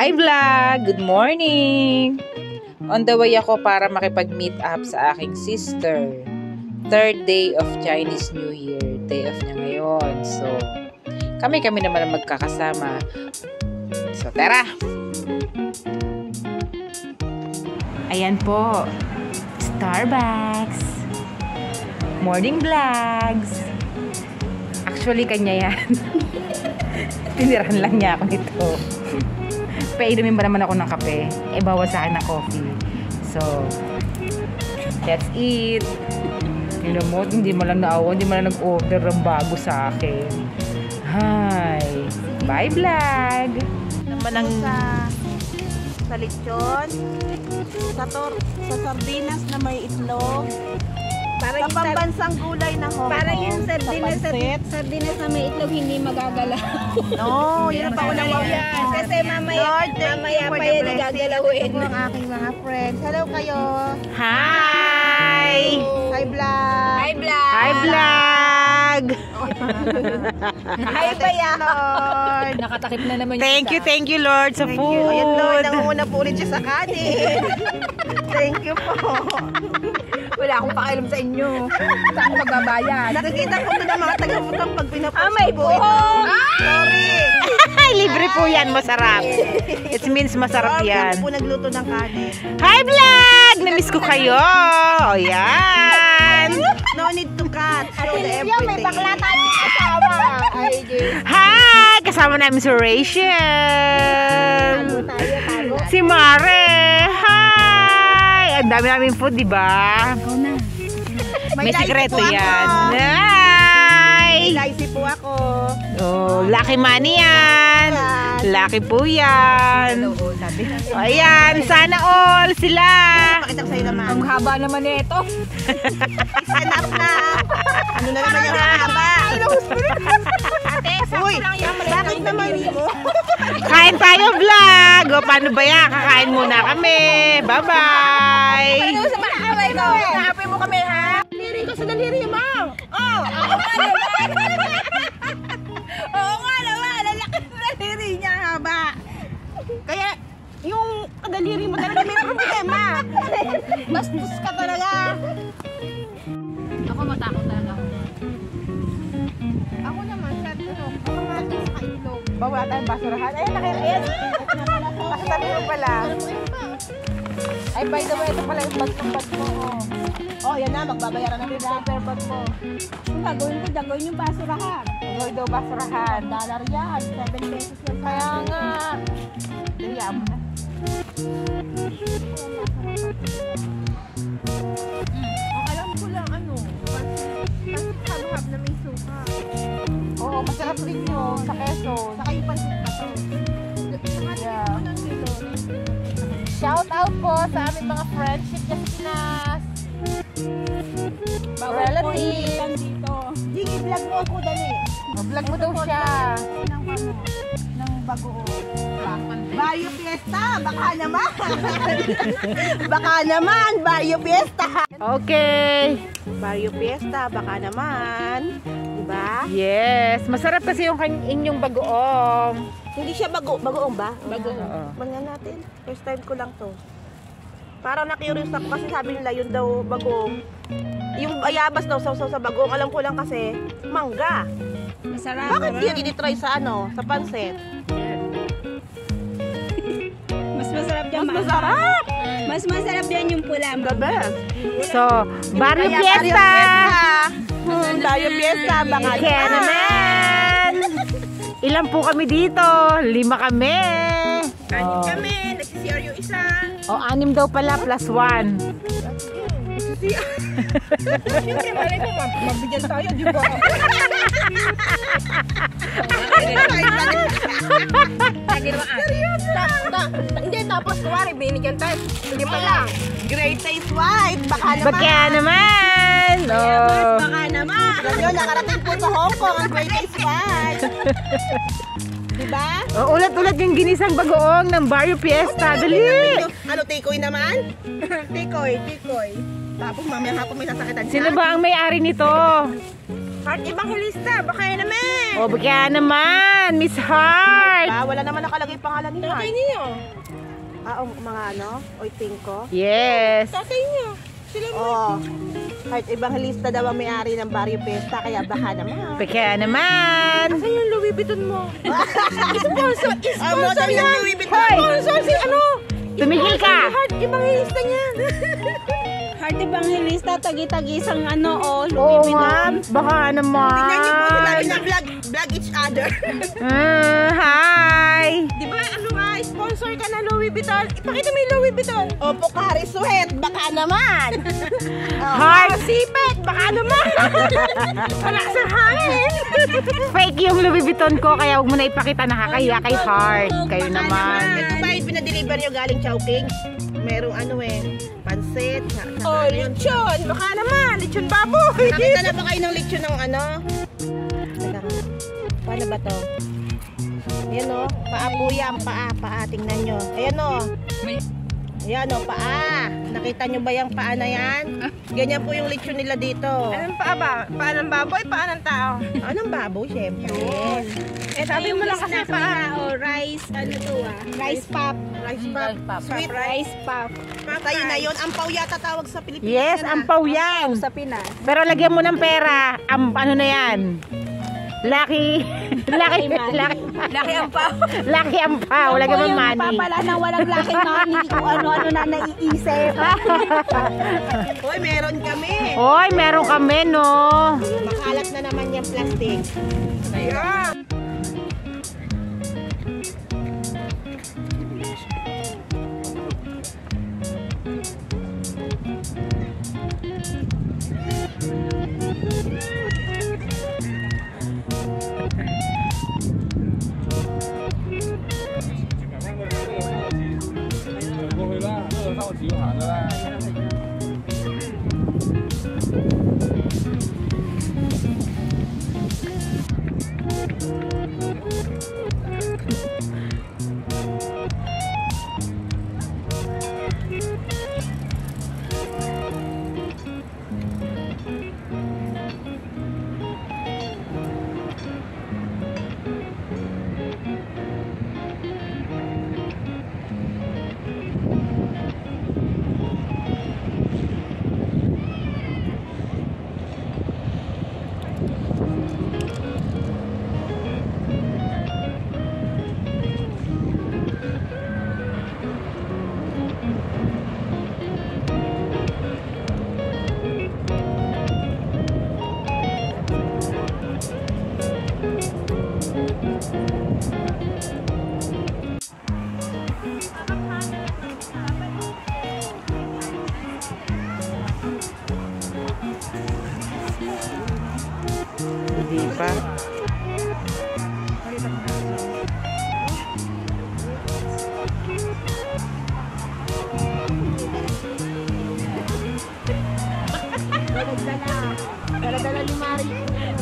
Hi vlog! Good morning! On the way ako para makipag-meet up sa aking sister. Third day of Chinese New Year. Day off niya ngayon. So, kami naman ang magkakasama. So, tara! Ayan po. Starbucks. Morning vlogs. Actually, kanya yan. Tiniran lang niya ako nito. Painumin ba naman ako ng kape? Eh, bawal sa akin ng coffee. So, let's eat. Tingnan mo, hindi mo lang naawa, hindi mo lang nag-order ng bago sa akin. Hi! Bye, vlog! Naman ang sa lechon, sa sardinas na may itlog, sa pambansang gulay na Hong Kong. Parang yung sardinas na may itlog hindi magagalaw. No, yun ang paunawa yan. Kasi mamaya pa yan gagalawin. Ito ang aking mga friends. Hello kayo. Hi! Hi vlog. Hi vlog! Hi, vlog! Hi Baya Lord. Nakatakip na naman yung Thank you, Lord, sa Thank food. you. Ayan Lord, nangunguna po ulit siya sa kanin. Thank you po. Wala akong pakialam sa inyo. Saan ako magbabayad? Nakikita ko na ng mga taga-utang pag pinapost may ko ito. buhok! Sorry. Libre po yan, masarap. It means masarap Sorry, yan. ako po nagluto ng kanin. Hi, vlog! Namiss ko kayo. O, yan. No need to cut. Show the Yung may everything. bakla tayong kasama. Ay, Diyos. Hi! Kasama namin si Rachel. Tago. Si Mare. Hi! Ang dami namin food, di ba? Ikaw na. May lice sikreto po ako. yan. Hi! Lazy po ako. Oh, lucky money yan. Lucky po yan. Ayan, sana all sila. Pakita ko sa'yo naman. Ang haba naman nito. Hanap na. Ano na naman yung haba? Ate, Uy, bakit naman mo? Kain tayo, vlog. O, paano ba yan? Kakain muna kami. Bye-bye. ano sa maaway ko? Nahapin mo kami, ha? Daliri ko sa daliri, ma'am. Oh, ako nga naman. Oo nga naman. Lalaki sa daliri niya, haba. Kaya, yung kadaliri mo talaga may problema. Bastos ka talaga. Ako matakot talaga ako. Ako naman, sa tulog. Ako natin sa itlog. Bawa tayong basurahan. Ay, nakikita. Pasasabi mo pala. Ay, by the way, ito pala yung bag mo. Oh, yan na. Magbabayaran na rin sa paper bag mo. Ang gagawin ko, gagawin yung basurahan. Gawin daw basurahan. Dollar yan. 7 pesos yan. Kaya nga. Daya mo na. Ang alam ko lang, ano, pansit habhab na may suka. Oo, masarap rin yun sa Quezon. Saka yung pansit na to. Yeah. Nandito. Shout out po sa aming mga friendship kasi Pinas. Relative. Dito. Sige, vlog mo ako, dali. Vlog mo daw siya. Ng bagoong. Barrio Fiesta, baka naman. Baka naman, Barrio Fiesta. Okay. Barrio Fiesta, baka naman. Diba? Yes. Masarap kasi yung inyong bagoong. Hindi siya bagoong ba? Oo. Tingnan natin. First time ko lang to. Parang na-curious ako kasi sabi nila yun daw bagoong. Yung ayabas daw sausaw sa bagoong. Alam ko lang kasi mangga. Masarap. Bakit di yan i-try sa ano? Sa pansit? Mas masarap yan. Mas masarap! Mas masarap yan yung pula. The best! So, Barrio Kaya Fiesta. Barrio Fiesta, baka Kaya naman. Ilan po kami dito? 5 kami. Kanin kami, nagsisiyar yung isa. O, 6 daw pala plus 1. Siyempre, malay ko, mabigyan tayo, di ba? Hindi, tapos kuwari, binigyan tayo. Hindi pala. Great taste white, baka naman. Baka naman. Oh. Baka naman. Ganyan, nakarating po sa Hong Kong ang great taste white. Diba? Oh, ulat-ulat yung ginisang bagoong ng Barrio Fiesta. Dali. Ano, tikoy naman? Tikoy. Tapos mamaya hapon may sasakitan. Sino ba ang may-ari nito? Heart Evangelista, baka yan naman. O, baka naman, Miss Heart. Wala naman nakalagay pangalan ni Tatay Heart. niyo. Mga ano? Oy, tingko. Yes. Tatay niyo. Sila mo. Oh. Heart Evangelista daw ang may-ari ng Barrio Fiesta, kaya baka naman. Baka naman. Saan yung Louis Vuitton mo? Sponsor Sponsor yan. ng Louis Vuitton. Hoy! Sponsor si ano? Tumigil ka. Heart Evangelista niyan. Heart Evangelista, tagi-tagisang ano, Oo Louis nga, Vuitton. baka naman. Tingnan niyo po sila na vlog each other. Hi. Di ba ano nga, sponsor ka na Louis Vuitton? Ipakita mo yung Louis Vuitton. Opo, Kari Suhet, baka naman. Heart. Sipet, baka naman. Wala sa hangin. Fake yung Louis Vuitton ko, kaya huwag mo na ipakita, nakakahiya kay Heart. Kayo naman. Ito ba yung pinadeliver nyo galing Chowking? Merong ano pansit. Oh, lechon. Baka naman, lechon baboy. Nakita na ba kayo ng lechon ng ano? Teka nga. Paano ba to? Ayan o, paa po yan, paa, tingnan nyo. Ayan o. Ayan o, paa. Nakita nyo ba yung paa na yan? Ganyan po yung lechon nila dito. Anong paa ba? Paa ng baboy, paa ng tao. Anong baboy, syempre. Eh, sabi mo lang kasi paa. O, rice, ano to rice pop. Rice pop. Sweet Rice pop. Kayo na yun. Ampaw yata tawag sa Pilipinas. Yes, yan, ah. ampaw yan. Sa Pinas. Pero lagyan mo ng pera. Ano na yan? Lucky Laki ang paa. Lucky ampaw. Lagyan mo Yung money. napapala ng walang laki money kung ano-ano na naiisip. Hoy, meron kami. Hoy, meron kami, no? Makalat na naman yung plastic. Ayan. Hindi pa. Dala-dala ni Mari.